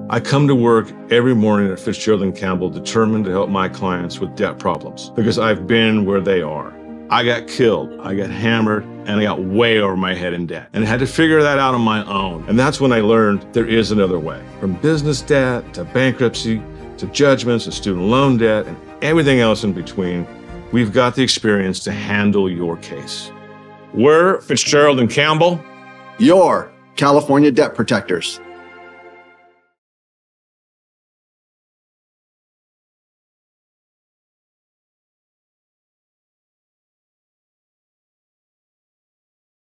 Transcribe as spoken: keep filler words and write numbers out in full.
I come to work every morning at Fitzgerald Campbell determined to help my clients with debt problems because I've been where they are. I got killed, I got hammered, and I got way over my head in debt. And I had to figure that out on my own. And that's when I learned there is another way. From business debt to bankruptcy to judgments and student loan debt and everything else in between, we've got the experience to handle your case. We're Fitzgerald and Campbell, your California debt protectors.